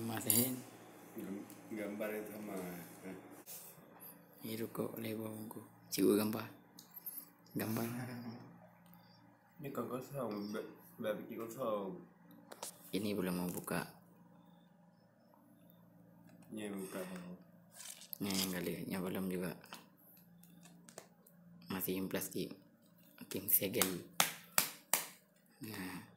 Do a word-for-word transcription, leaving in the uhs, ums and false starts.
matahin. Gambar itu sama. Ini kok lebongku. Cikgu gambar. Gambar. Ini kan kosong, udah bikin kosong. Ini belum mau buka. Ini buka. Nah, yang kalinya belum juga. Masih in plastik. Makin segel. Nah.